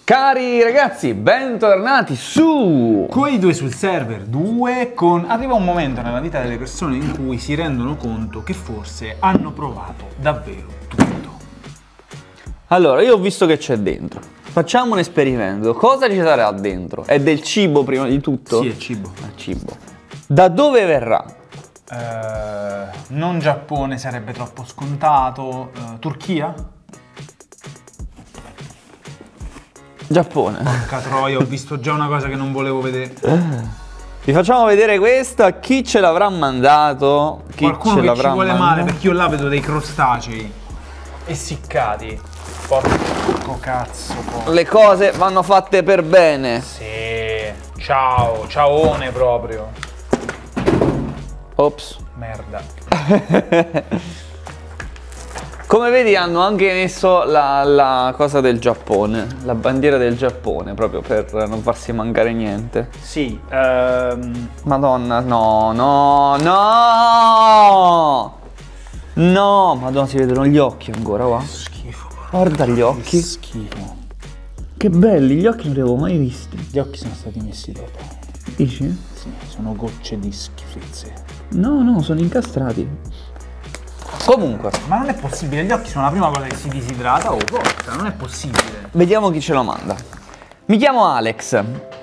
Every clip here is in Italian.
Cari ragazzi, bentornati su Quei due sul server 2 con... Arriva un momento nella vita delle persone in cui si rendono conto che forse hanno provato davvero tutto. Allora, io ho visto che c'è dentro. Facciamo un esperimento. Cosa ci sarà dentro? È del cibo prima di tutto? Sì, è cibo. È cibo. Da dove verrà? Non Giappone, sarebbe troppo scontato. Turchia? Giappone. Porca troia, ho visto già una cosa che non volevo vedere. Vi facciamo vedere questo. A chi ce l'avrà mandato? Chi Qualcuno ce che l'avrà ci vuole mandato? male, perché io là vedo dei crostacei essiccati. Porco cazzo. Le cose vanno fatte per bene. Sì, ciao, ciaone proprio. Ops. Merda. Come vedi hanno anche messo la cosa del Giappone, la bandiera del Giappone, proprio per non farsi mancare niente. Sì, Madonna, no, no, no! No, Madonna, si vedono gli occhi ancora, qua. schifo. Guarda gli occhi. Che schifo. Che belli, gli occhi non li avevo mai visti. Gli occhi sono stati messi dopo. Dici? Sì, sono gocce di schifezze. No, no, sono incastrati. Comunque, Ma non è possibile, gli occhi sono la prima cosa che si disidrata o forza, non è possibile. vediamo chi ce lo manda. Mi chiamo Alex,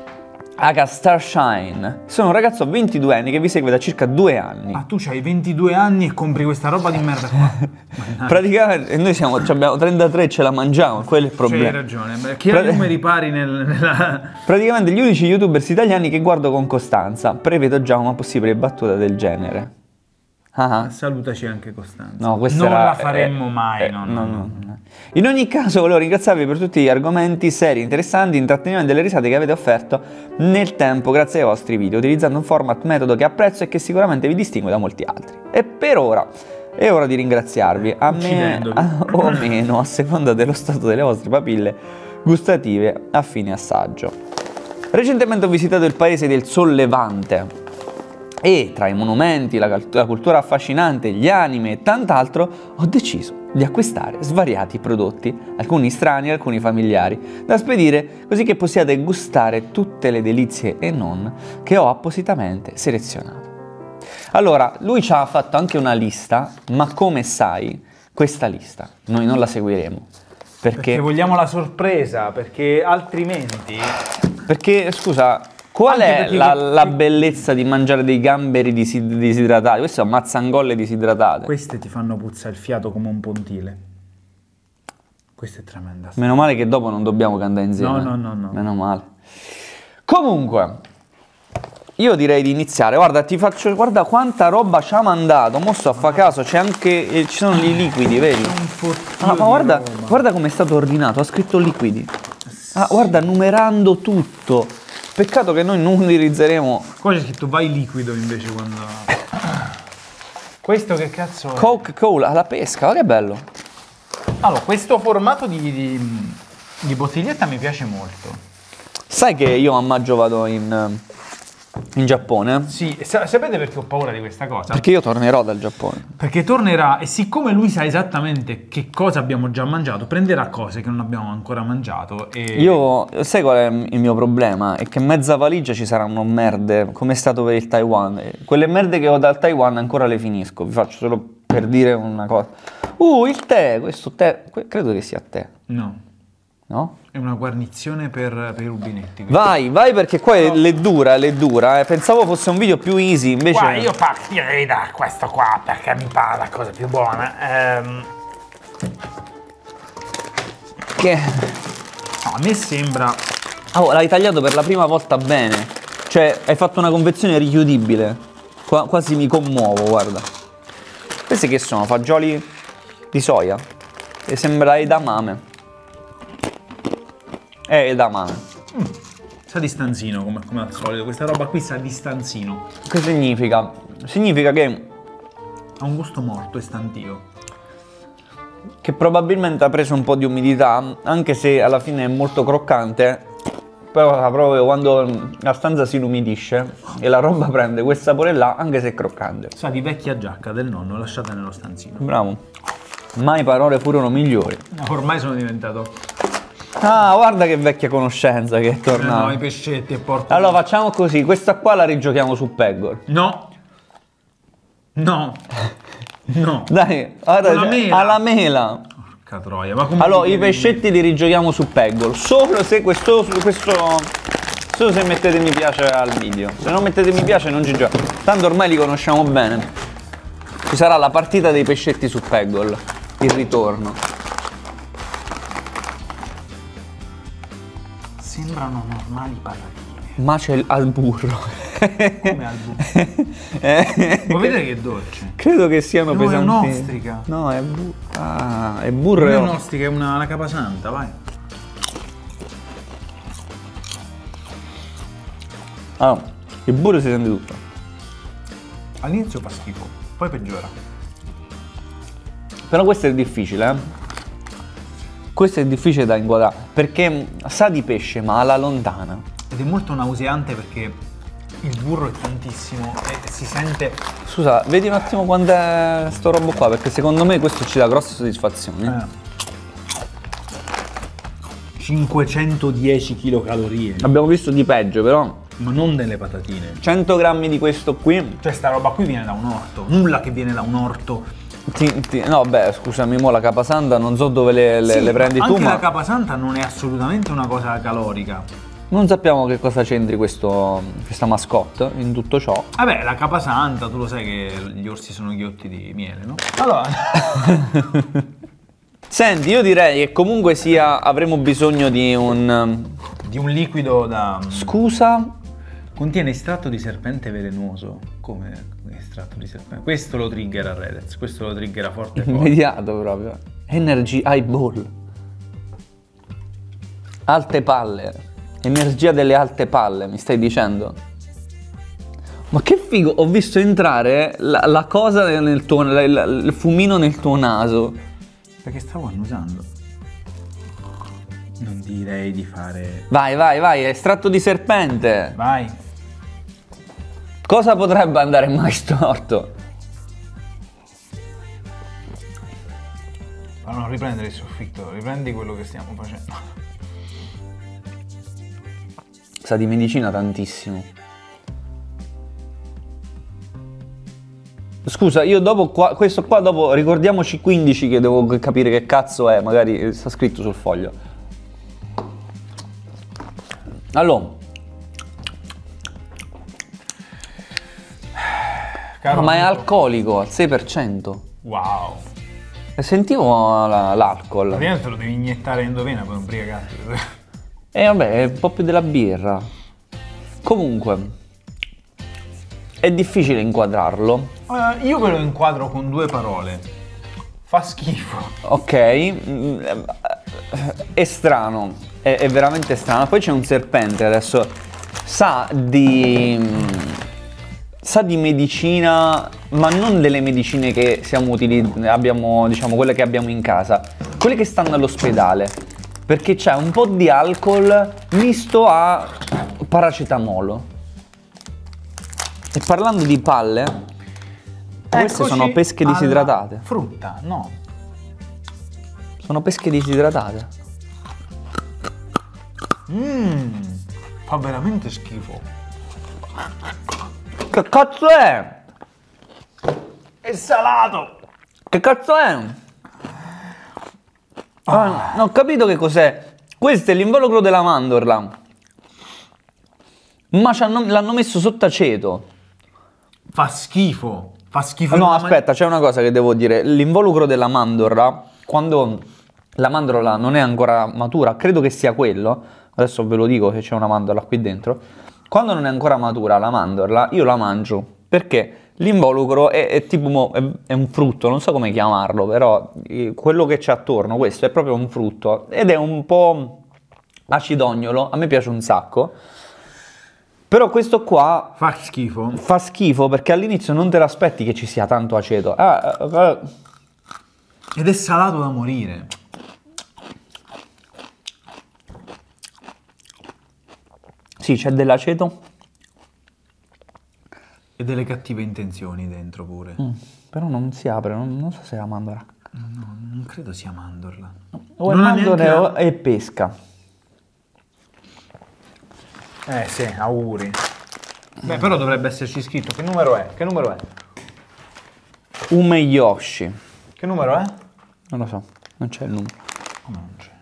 aka Starshine. Sono un ragazzo 22 anni che vi segue da circa 2 anni. Ma tu c'hai 22 anni e compri questa roba di merda qua. Praticamente noi abbiamo 33 e ce la mangiamo, quello è il problema. C'hai ragione, che numeri pari nella... Praticamente gli unici youtubers italiani che guardo con costanza. Prevedo già una possibile battuta del genere. Ah, Salutaci anche Costanza. no, questa non era, la faremmo mai, no. In ogni caso volevo ringraziarvi per tutti gli argomenti seri, interessanti, intrattenimento delle risate che avete offerto nel tempo grazie ai vostri video, utilizzando un format metodo che apprezzo e che sicuramente vi distingue da molti altri. E per ora è ora di ringraziarvi, a me o meno, a seconda dello stato delle vostre papille gustative a fine assaggio. Recentemente ho visitato il paese del Sollevante e tra i monumenti, la cultura affascinante, gli anime e tant'altro ho deciso di acquistare svariati prodotti, alcuni strani, alcuni familiari, da spedire così che possiate gustare tutte le delizie e non che ho appositamente selezionato. Allora, lui ci ha fatto anche una lista, ma come sai, questa lista noi non la seguiremo. Perché vogliamo la sorpresa, perché altrimenti... Perché, scusa, qual Anche è perché la bellezza di mangiare dei gamberi disidratati? Queste sono mazzangolle disidratate. Queste ti fanno puzzare il fiato come un pontile. Questa è tremenda. Meno male che dopo non dobbiamo cantare insieme. No. Meno male. Comunque, io direi di iniziare. Guarda, guarda quanta roba ci ha mandato. Mo sto a fa caso, c'è anche, ci sono i liquidi, vedi? Ma guarda come è stato ordinato, ha scritto liquidi. Ah, guarda, numerando tutto. Peccato che noi non utilizzeremo. Qua c'è scritto vai liquido invece quando... Questo che cazzo è? Coca-Cola alla pesca, ma che bello. Allora, questo formato di bottiglietta mi piace molto. Sai che io a maggio vado in Giappone? Sì, sapete perché ho paura di questa cosa? Perché io tornerò dal Giappone. Perché tornerà e siccome lui sa esattamente che cosa abbiamo già mangiato, prenderà cose che non abbiamo ancora mangiato e... Io, sai qual è il mio problema? È che mezza valigia ci saranno merde, come è stato per il Taiwan. Quelle merde che ho dal Taiwan ancora le finisco, vi faccio solo per dire una cosa. Il tè, questo tè, credo che sia tè. No. No? È una guarnizione per i rubinetti. Vai perché qua è dura. Pensavo fosse un video più easy, invece... Qua io partirei da questo qua perché mi pare la cosa più buona. Che... No, a me sembra... Oh, l'hai tagliato per la prima volta bene. Cioè, hai fatto una confezione richiudibile. Quasi mi commuovo, guarda. Questi che sono? Fagioli di soia? E sembra edamame. È edamame. Sa di stanzino come al solito. Questa roba qui sa di stanzino. Che significa? Significa che Ha un gusto morto e stantio. probabilmente ha preso un po' di umidità, anche se alla fine è molto croccante. Però proprio quando la stanza si inumidisce e la roba prende quel sapore là, anche se è croccante. Sa di vecchia giacca del nonno lasciata nello stanzino. Bravo. Mai parole furono migliori. Ormai sono diventato Ah, guarda che vecchia conoscenza che è tornata. No, i pescetti e porco. Allora facciamo così, questa qua la rigiochiamo su Peggor. No. No. No. Dai, guarda, Alla mela. alla mela. Porca troia, ma come Allora, ti i viene pescetti li rigiochiamo su Peggor. Solo se solo se mettete mi piace al video. Se non mettete mi piace non ci gioco. Tanto ormai li conosciamo bene. Ci sarà la partita dei pescetti su Peggol. Il ritorno. Sembrano normali patatine. Ma c'è al burro. Come al burro. Vuoi vedere che dolce? Credo che siano No, pesanti. è un'ostrica. No, è burro. Ah, è burro. Non è e un'ostrica, è una capasanta, vai. Allora, il burro si sente tutto. All'inizio fa schifo, poi peggiora. Però questo è difficile, eh? Questo è difficile da inquadrare. Perché sa di pesce, ma alla lontana. Ed è molto nauseante perché il burro è tantissimo e si sente... Scusa, vedi un attimo quanto è sto robo qua, perché secondo me questo ci dà grosse soddisfazioni. 510 kcal. Abbiamo visto di peggio, però Ma non delle patatine. 100 grammi di questo qui. Cioè sta roba qui viene da un orto. Nulla che viene da un orto. No, beh, scusami, mo la capasanta non so dove le prendi tu, anche ma la capasanta non è assolutamente una cosa calorica. non sappiamo che cosa c'entri questa mascotte in tutto ciò. Vabbè, la capasanta, tu lo sai che gli orsi sono ghiotti di miele, no? Allora... Senti, io direi che comunque sia avremo bisogno di un... di un liquido da... Scusa? Contiene estratto di serpente velenoso. Come estratto di serpente? Questo lo triggera Redez, questo lo triggera forte forte. Immediato proprio. Energy Eyeball. Alte palle. Energia delle alte palle, mi stai dicendo? Ma che figo, ho visto entrare la cosa nel tuo... il fumino nel tuo naso. Perché stavo annusando. Non direi di fare... Vai, estratto di serpente. Vai. Cosa potrebbe andare mai storto? Ma non riprendere il soffitto, riprendi quello che stiamo facendo. Sa di medicina tantissimo. Scusa, io dopo questo qua dopo ricordiamoci 15 che devo capire che cazzo è, magari sta scritto sul foglio. Allora, Caro ma è amico. alcolico al 6%. Wow. E sentivo l'alcol. Praticamente lo devi iniettare endovena per ubriacarti. E vabbè, è un po' più della birra. Comunque, è difficile inquadrarlo. Io ve lo inquadro con due parole. Fa schifo. Ok, è strano, è veramente strano. Poi c'è un serpente adesso, sa di medicina, ma non delle medicine che abbiamo, diciamo, quelle che abbiamo in casa, quelle che stanno all'ospedale, perché c'è un po' di alcol misto a paracetamolo. E parlando di palle, queste sono Eccoci pesche alla disidratate. Frutta, no. Sono pesche disidratate. Fa veramente schifo. Che cazzo è? È salato. Che cazzo è? Ah, non ho capito che cos'è. Questo è l'involucro della mandorla. Ma l'hanno messo sotto aceto. Fa schifo. Fa schifo. No, aspetta, c'è una cosa che devo dire. L'involucro della mandorla, quando la mandorla non è ancora matura, credo che sia quello. Adesso ve lo dico se c'è una mandorla qui dentro. Quando non è ancora matura la mandorla, io la mangio. Perché l'involucro è tipo è un frutto, non so come chiamarlo, però quello che c'è attorno, questo è proprio un frutto. Ed è un po' acidognolo, a me piace un sacco. Però questo qua Fa schifo. fa schifo perché all'inizio non te l'aspetti che ci sia tanto aceto. Ed è salato da morire. Sì, c'è dell'aceto. E delle cattive intenzioni dentro pure. Però non si apre, non so se è la mandorla. No, non credo sia mandorla. O è Non ha mandorla neanche o è pesca. Sì, auguri. Beh, però dovrebbe esserci scritto. Che numero è? Che numero è? Umeyoshi. Che numero è? Non lo so, non c'è il numero. Come non c'è?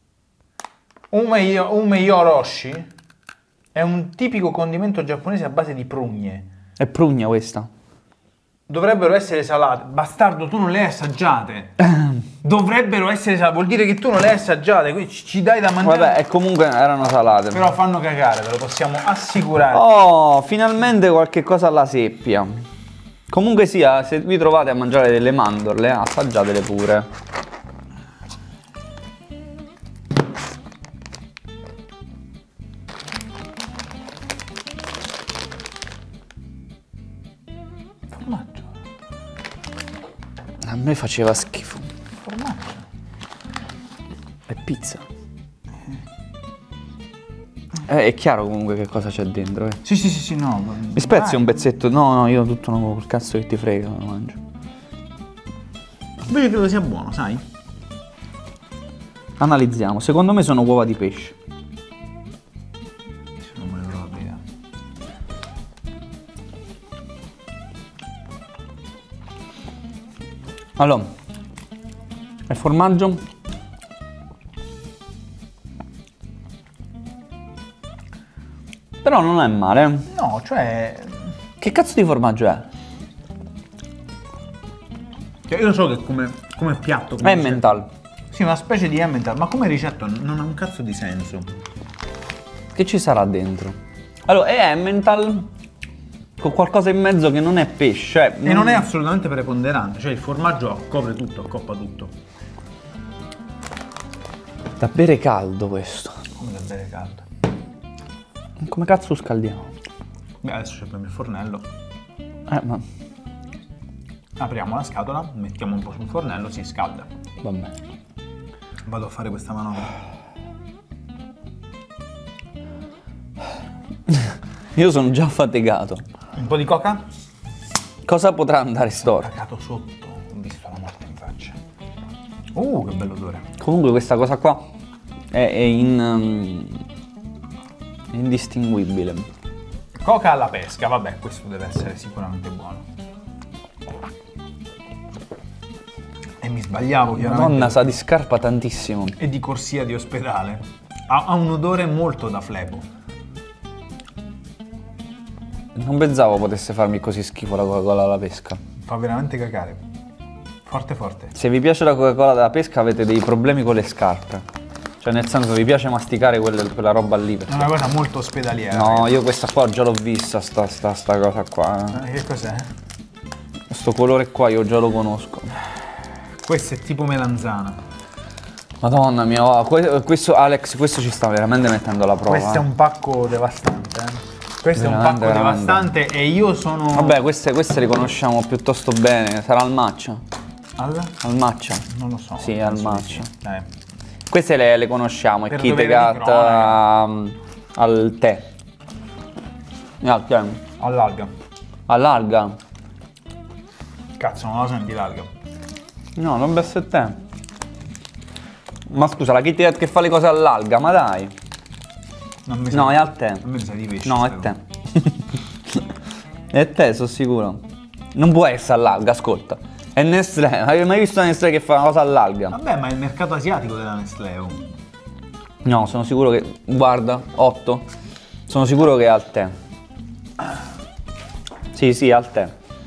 Umeyoroshi è un tipico condimento giapponese a base di prugne. È prugna questa. Dovrebbero essere salate. Bastardo, tu non le hai assaggiate. Dovrebbero essere salate. Vuol dire che tu non le hai assaggiate. Quindi ci dai da mangiare. Vabbè, e comunque erano salate. Però fanno cagare, ve lo possiamo assicurare. Oh, finalmente qualche cosa alla seppia. Comunque sia, se vi trovate a mangiare delle mandorle, assaggiatele pure. Formaggio. A me faceva schifo. Formaggio. È pizza. È chiaro comunque che cosa c'è dentro. Sì, no. Mi spezzi un pezzetto? No, io tutto no, col cazzo che ti frega, lo mangio. Io credo sia buono, sai? Analizziamo. Secondo me sono uova di pesce. Non me ne proprio idea. Allora, il formaggio però non è male. No, cioè... Che cazzo di formaggio è? Cioè, io so che come piatto... Come Emmental. Sì, una specie di Emmental, ma come ricetto non ha un cazzo di senso. Che ci sarà dentro? Allora, è Emmental con qualcosa in mezzo che non è pesce. E non è assolutamente preponderante, cioè il formaggio copre tutto, accoppa tutto. Da bere caldo questo. Come da bere caldo. Come cazzo scaldiamo? Beh, adesso ci abbiamo il fornello. Ma Apriamo la scatola, mettiamo un po' sul fornello, si scalda. vabbè. Vado a fare questa manovra. Io sono già affaticato. Un po' di coca? Cosa potrà andare storto? Cagato sotto, ho visto la morte in faccia. Che bello odore. Comunque questa cosa qua è indistinguibile. Coca alla pesca, vabbè, questo deve essere sicuramente buono. E mi sbagliavo, chiaramente. Madonna, sa di scarpa tantissimo. E di corsia di ospedale. Ha un odore molto da flebo. Non pensavo potesse farmi così schifo la Coca-Cola alla pesca. Fa veramente cagare. Forte forte. Se vi piace la Coca-Cola della pesca avete dei problemi con le scarpe. Cioè nel senso vi piace masticare quella roba lì. È una cosa molto ospedaliera. No, io questa qua già l'ho vista, sta cosa qua. Che cos'è? Questo colore qua io già lo conosco. Questo è tipo melanzana. Madonna mia, questo Alex, questo ci sta veramente mettendo alla prova. Questo è un pacco devastante. Questo Veramente, è un pacco devastante e io sono... Vabbè, queste le conosciamo piuttosto bene. Sarà al matcha. Al matcha. Non lo so. Sì, al penso di matcha. sì. Queste le conosciamo, Per il Kit dovere di Kat al tè. All'alga. All'alga. Cazzo, non la senti l'alga. No, non besso il tè. Ma scusa, la Kit Kat che fa le cose all'alga, ma dai. No, è al tè. A me mi sa di pesce. No, è tè. È tè, sono sicuro. Non può essere all'alga, ascolta. È Nestlé, hai mai visto Nestlé che fa una cosa all'alga? Vabbè, ma è il mercato asiatico della Nestlé. No, sono sicuro che... Guarda, 8. Sono sicuro che è al tè. Sì, al tè.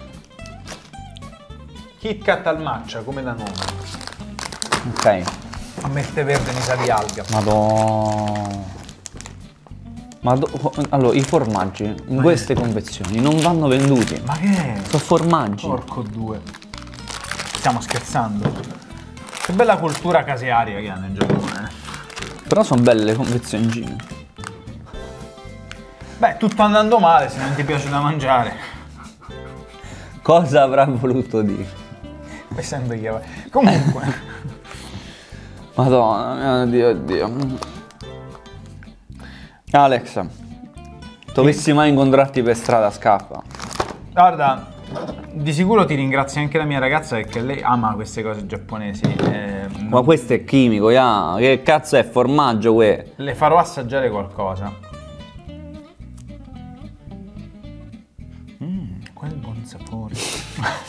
Kit Kat al matcha, come da nome. Ok. A me tè verde mi sa di alga. Allora, i formaggi in queste confezioni non vanno venduti. Ma che è? Sono formaggi. Porco due. Stiamo scherzando. Che bella cultura casearia che hanno in Giappone. Però sono belle le confezioncine. Beh, tutto andando male se non ti piace da mangiare. Cosa avrà voluto dire? Questo è un vecchio. Comunque. Madonna mia, Dio. Alex, dovessi mai incontrarti per strada, scappa. Guarda, di sicuro ti ringrazio anche la mia ragazza perché lei ama queste cose giapponesi. Ma questo è chimico, ya. Che cazzo è formaggio, le farò assaggiare qualcosa.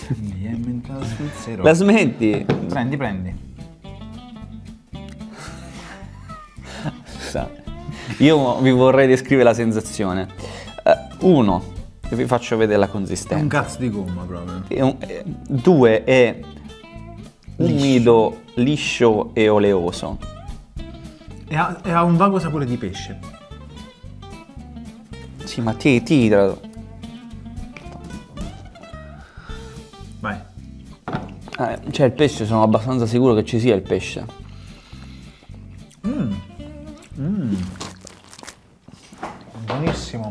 Mi è inventato svizzero. La smetti? Prendi. Io vi vorrei descrivere la sensazione. Uno, vi faccio vedere la È un consistenza. cazzo di gomma proprio. Due, è umido, liscio e oleoso. E ha un vago sapore di pesce. Sì, ma tira. Vai. Cioè il pesce, sono abbastanza sicuro che ci sia il pesce. Buonissimo.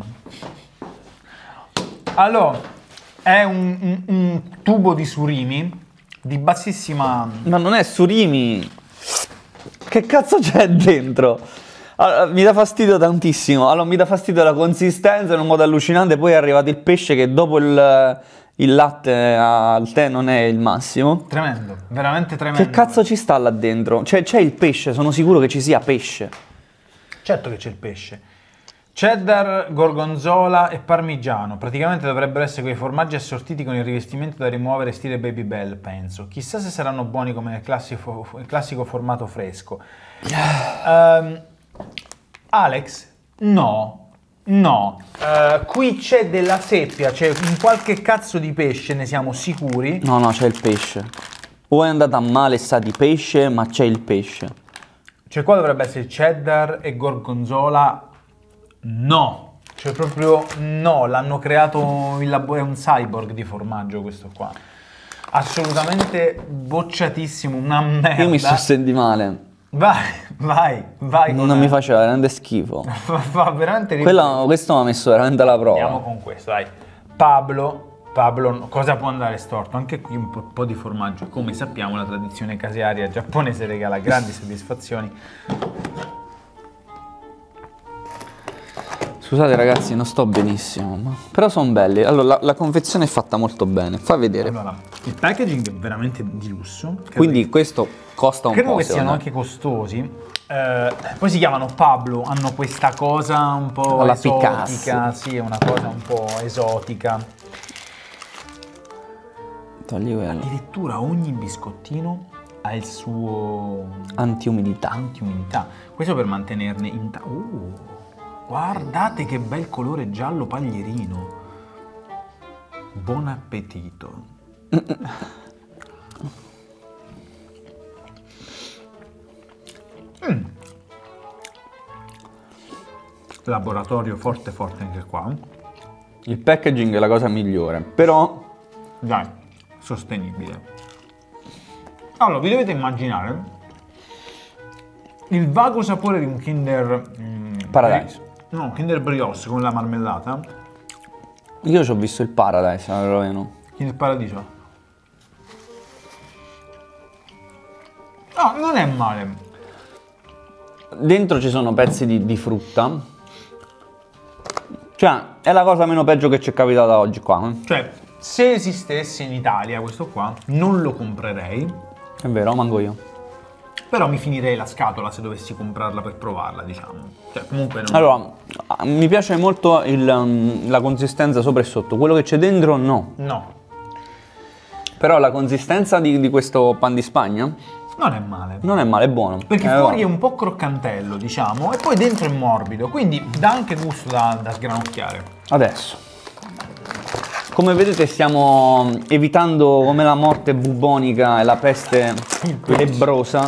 Allora, è un tubo di surimi di bassissima... Ma non è surimi. Che cazzo c'è dentro? Allora, mi dà fastidio tantissimo. Allora, mi dà fastidio la consistenza in un modo allucinante. Poi è arrivato il pesce che dopo il latte al tè non è il massimo. Tremendo, veramente tremendo. Che cazzo ci sta là dentro? Cioè, c'è il pesce, sono sicuro che ci sia pesce. Certo che c'è il pesce. Cheddar, gorgonzola e parmigiano. Praticamente dovrebbero essere quei formaggi assortiti con il rivestimento da rimuovere stile Babybel, penso. Chissà se saranno buoni come nel classico formato fresco. Alex? No. Qui c'è della seppia, c'è un qualche cazzo di pesce, ne siamo sicuri. No, c'è il pesce. O è andata male, sa di pesce, ma c'è il pesce. Cioè qua dovrebbe essere cheddar e gorgonzola. No, cioè proprio no, l'hanno creato in labo, è un cyborg di formaggio questo qua. Assolutamente bocciatissimo, una merda. Io mi sto sentendo male. Vai. Non mi faceva veramente schifo. Fa veramente Questo mi ha messo veramente alla prova. Andiamo con questo, dai. Pablo, cosa può andare storto? Anche qui un po' di formaggio. Come sappiamo, la tradizione casearia giapponese regala grandi soddisfazioni. Scusate ragazzi, non sto benissimo, però sono belli. Allora, la confezione è fatta molto bene. Fa vedere. Allora, il packaging è veramente di lusso. Quindi questo costa un po'. Credo che siano anche costosi. Poi si chiamano Pablo, hanno questa cosa un po' alla esotica. Picasso. Sì, è una cosa un po' esotica. Togli quello. Addirittura ogni biscottino ha il suo Antiumidità. Questo per mantenerne guardate che bel colore giallo paglierino. Buon appetito. Laboratorio forte anche qua. Il packaging è la cosa migliore, però Dai, sostenibile. Allora, vi dovete immaginare il vago sapore di un Kinder Paradise. No, Kinder Brioche con la marmellata. Io ci ho visto il Paradise, almeno. Kinder Paradiso. No, non è male. Dentro ci sono pezzi di frutta. Cioè, è la cosa meno peggio che ci è capitata oggi qua. Cioè, se esistesse in Italia questo qua, non lo comprerei. È vero, manco io. Però mi finirei la scatola se dovessi comprarla per provarla, diciamo. Cioè, comunque non... Allora, mi piace molto la consistenza sopra e sotto. Quello che c'è dentro, no. No, Però la consistenza di questo pan di Spagna non è male. non è male, è buono. Perché È fuori è buono. un po' croccantello, diciamo, e poi dentro è morbido, quindi dà anche gusto da sgranocchiare. Adesso, come vedete, stiamo evitando come la morte bubonica e la peste lebbrosa.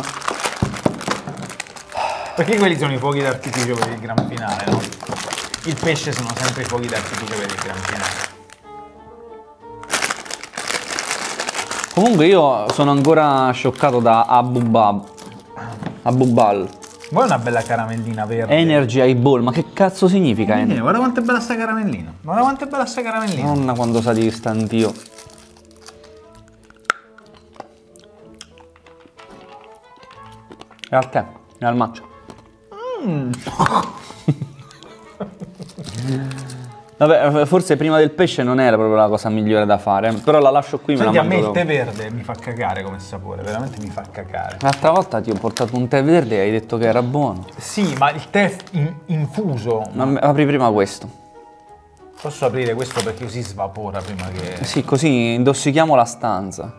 Perché quelli sono i fuochi d'artificio per il gran finale, no? Il pesce sono sempre i fuochi d'artificio per il gran finale. Comunque io sono ancora scioccato da Abubal. Vuoi una bella caramellina verde? Energy Eyeball, ma che cazzo significa? Guarda quanto è bella sta caramellina. Guarda quanto è bella sta caramellina. Nonna quando sa di stantio. È al tè, è al matcha. Vabbè, forse prima del pesce non era proprio la cosa migliore da fare, però la lascio qui, me Senti, la a me mangio il tè dopo. verde mi fa cagare come sapore, veramente mi fa cagare. L'altra volta ti ho portato un tè verde e hai detto che era buono. Sì, ma il tè infuso. Ma apri prima questo. Posso aprire questo perché così svapora prima che... Sì, così intossichiamo la stanza.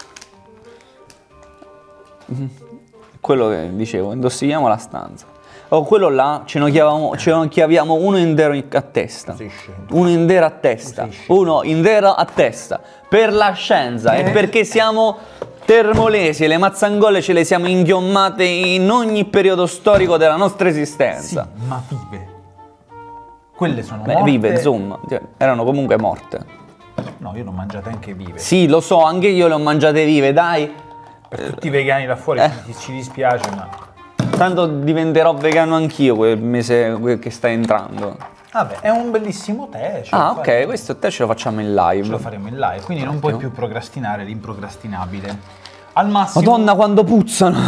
Quello che dicevo, intossichiamo la stanza. O quello là ce ne chiaviamo uno intero a testa. Uno intero a testa. Uno intero a testa. Per la scienza e perché siamo termolesi e le mazzangole ce le siamo inghiommate in ogni periodo storico della nostra esistenza. Sì, ma vive. Quelle sono Beh, morte. vive, insomma, erano comunque morte. No, io l'ho mangiate anche vive. Sì, lo so, anche io le ho mangiate vive, dai. Per tutti i vegani là fuori ci dispiace, ma... Tanto diventerò vegano anch'io quel mese che sta entrando. Vabbè, è un bellissimo tè. Ah, ok, questo tè ce lo facciamo in live. Ce lo faremo in live, quindi non puoi più procrastinare l'improcrastinabile. Al massimo... Madonna, quando puzzano!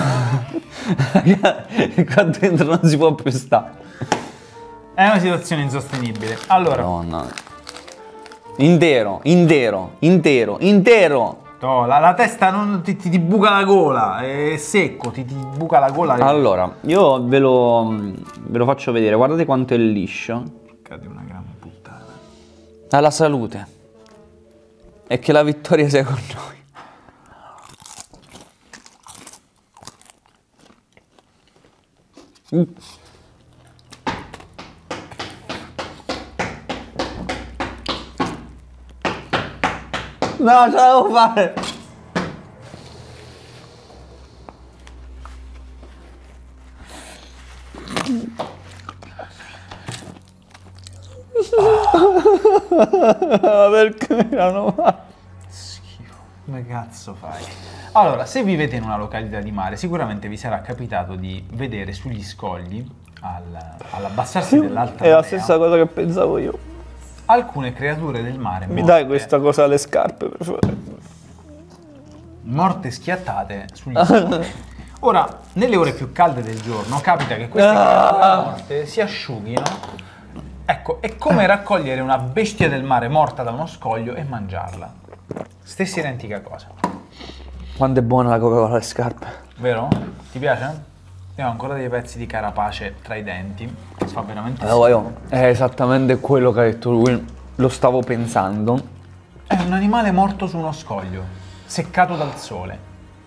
Quando dentro non si può più stare. È una situazione insostenibile. Allora... Madonna. Intero, intero, intero, intero! No, la testa non ti buca la gola, è secco, ti buca la gola. Allora, io ve lo faccio vedere, guardate quanto è liscio. Cade una gran puttana. Alla salute. E che la vittoria sia con noi. No, ce la devo fare! Perché erano male? Schifo, come cazzo fai? Allora, se vivete in una località di mare, sicuramente vi sarà capitato di vedere sugli scogli, all'abbassarsi dell'alta È la marea, stessa cosa che pensavo io. alcune creature del mare Mi dai questa cosa alle scarpe, per favore? morte schiattate sugli scogli. Ora, nelle ore più calde del giorno, capita che queste creature morte si asciughino. Ecco, è come raccogliere una bestia del mare morta da uno scoglio e mangiarla. Stessa identica cosa. Quanto è buona la Coca-Cola alle scarpe. Vero? Ti piace? Io ho ancora dei pezzi di carapace tra i denti, che fa veramente È esattamente quello che ha detto lui, lo stavo pensando. È un animale morto su uno scoglio, seccato dal sole.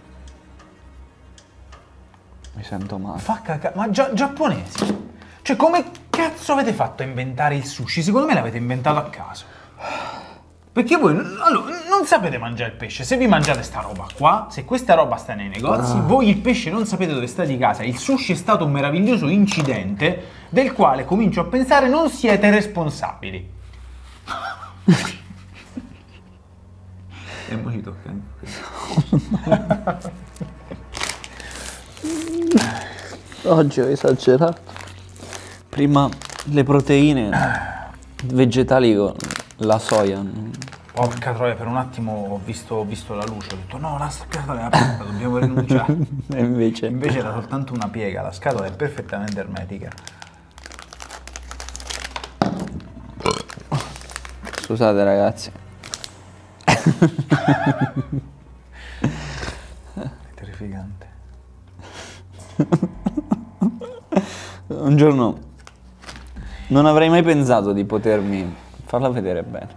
Mi sento male. Ma giapponesi? Cioè, come cazzo avete fatto a inventare il sushi? Secondo me l'avete inventato a caso. Perché voi non sapete mangiare il pesce. Se vi mangiate sta roba qua, se questa roba sta nei negozi, voi il pesce non sapete dove sta di casa. Il sushi è stato un meraviglioso incidente del quale comincio a pensare non siete responsabili. E poi ci tocca anche. Oggi ho esagerato. Prima le proteine vegetali con la soia. Porca troia, per un attimo ho visto la luce, ho detto no, la scatola è aperta, dobbiamo rinunciare. E invece era soltanto una piega, la scatola è perfettamente ermetica. Scusate ragazzi. È terrificante. Un giorno non avrei mai pensato di potermi farla vedere bene.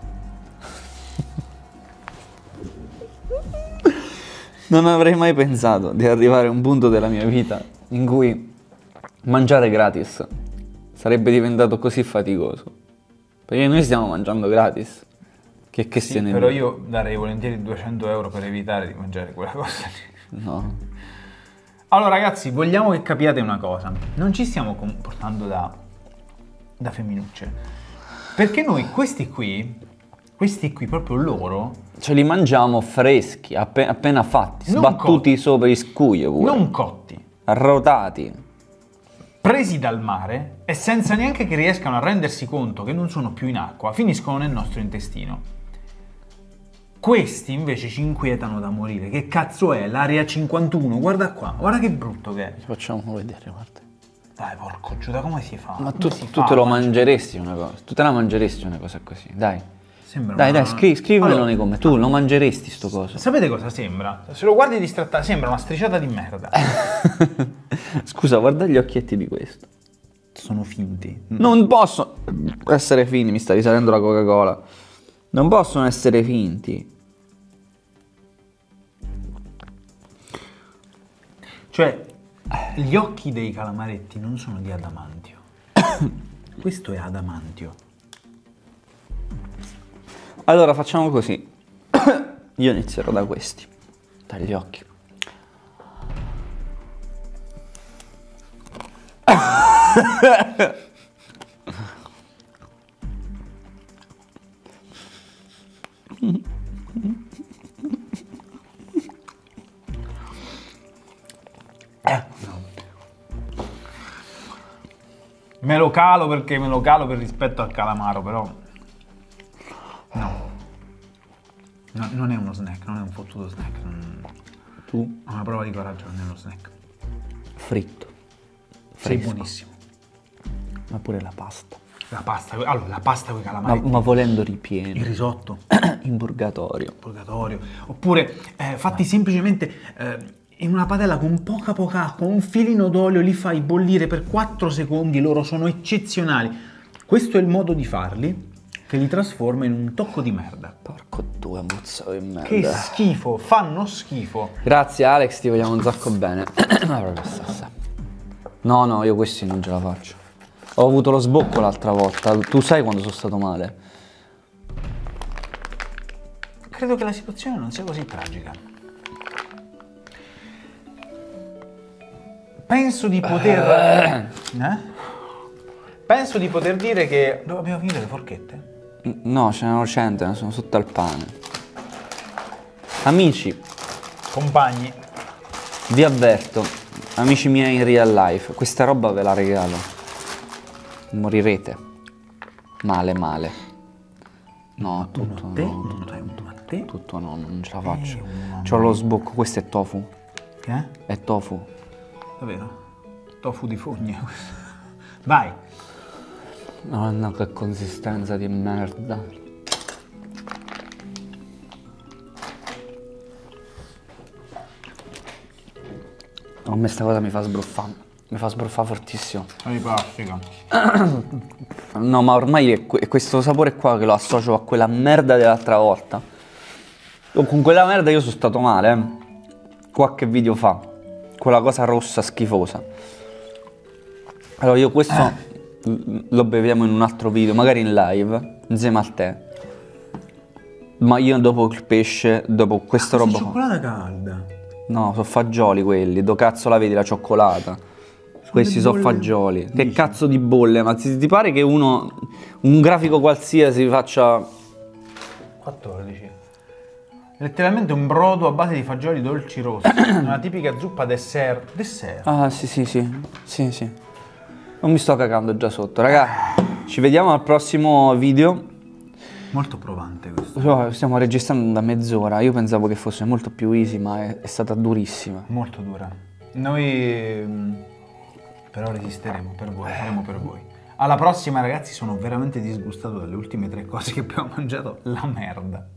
Non avrei mai pensato di arrivare a un punto della mia vita in cui mangiare gratis sarebbe diventato così faticoso. Perché noi stiamo mangiando gratis. Che Sì, se ne però dica? io darei volentieri 200 euro per evitare di mangiare quella cosa lì. No. Allora ragazzi, vogliamo che capiate una cosa. Non ci stiamo comportando da femminucce. Perché noi questi qui proprio loro... Ce li mangiamo freschi, appena fatti, Non sbattuti cotti. sopra i scuglio pure. non cotti, Arrotati. presi dal mare e senza neanche che riescano a rendersi conto che non sono più in acqua, finiscono nel nostro intestino. Questi invece ci inquietano da morire. Che cazzo è? L'area 51? Guarda qua, guarda che brutto che è. Facciamo vedere, guarda. Dai, porco Giuda, come si fa? Ma Come tu si te fa? lo mangeresti una cosa? Tu te la mangeresti una cosa così? Dai. Sembra Dai, una- dai, scrivimelo Allora, nei commenti. Tu lo mangeresti sto coso? sapete cosa sembra? Se lo guardi distrattamente, sembra una strisciata di merda. Scusa, guarda gli occhietti di questo. sono finti. Non possono essere finti, mi sta risalendo la Coca-Cola. Non possono essere finti. Cioè, gli occhi dei calamaretti non sono di adamantio. Questo è adamantio. Allora facciamo così. Io inizierò da questi. Dagli occhi. Me lo calo perché me lo calo per rispetto al calamaro, però no. No, non è uno snack, non è un fottuto snack. Tu? Una prova di coraggio, non è uno snack. Fritto. Sei Fresco. buonissimo. Ma pure la pasta. La pasta, allora la pasta con i calamari. Ma volendo Il ripieno. risotto. In purgatorio. Purgatorio. Oppure fatti semplicemente in una padella con poca acqua, un filino d'olio, li fai bollire per 4 secondi, loro sono eccezionali. Questo è il modo di farli che li trasforma in un tocco di merda. Porco due, mozzo di merda. Che schifo, fanno schifo. Grazie Alex, ti vogliamo un sacco bene. Ma proprio stessa. No, io questi non ce la faccio. Ho avuto lo sbocco l'altra volta. Tu sai quando sono stato male? Credo che la situazione non sia così tragica. Penso di poter... Penso di poter dire che... Dove abbiamo finito le forchette? No, ce n'erano 100, ne sono sotto al pane. Amici, Compagni. vi avverto, amici miei in real life, questa roba ve la regalo. Morirete. Male. No, tutto te? no. Uno a te? Tutto no, non ce la faccio. uno a C'ho lo sbocco, questo è tofu. È tofu. Davvero? Tofu di fogne. Vai. No, che consistenza di merda. A me sta cosa mi fa sbruffare. Mi fa sbruffare fortissimo. Di plastica. No, ma ormai è questo sapore qua che lo associo a quella merda dell'altra volta. Con quella merda io sono stato male, qualche video fa. Quella cosa rossa schifosa. Allora io questo lo beviamo in un altro video, magari in live, insieme a te. Ma io dopo il pesce, dopo questa roba qua. Cioccolata calda. No, sono fagioli quelli. Dove cazzo la vedi la cioccolata? Questi sono fagioli. Che cazzo di bolle? Ma ti pare che un grafico qualsiasi faccia... 14. Letteralmente un brodo a base di fagioli dolci rossi. Una tipica zuppa dessert. Dessert. Ah, sì. Non mi sto cagando già sotto. Raga, ci vediamo al prossimo video. Molto provante questo. Stiamo registrando da mezz'ora. Io pensavo che fosse molto più easy, ma è stata durissima. Molto dura. Noi però resisteremo per voi, faremo per voi. Alla prossima ragazzi, sono veramente disgustato dalle ultime 3 cose che abbiamo mangiato. La merda.